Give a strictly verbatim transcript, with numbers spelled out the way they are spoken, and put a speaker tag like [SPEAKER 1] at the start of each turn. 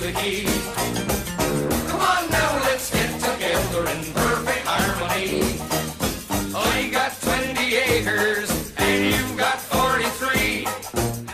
[SPEAKER 1] the key. Come on now, let's get together in perfect harmony.